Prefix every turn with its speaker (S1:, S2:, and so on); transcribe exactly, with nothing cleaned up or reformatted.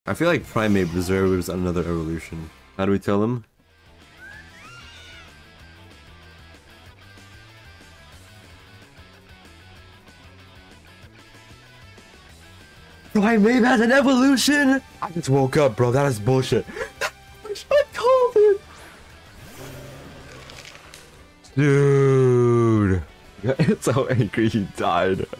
S1: I feel like Primate deserves another evolution. How do we tell him? Primate has an evolution! I just woke up, bro. That is bullshit. I wish I called it! Dude. It's so angry he died.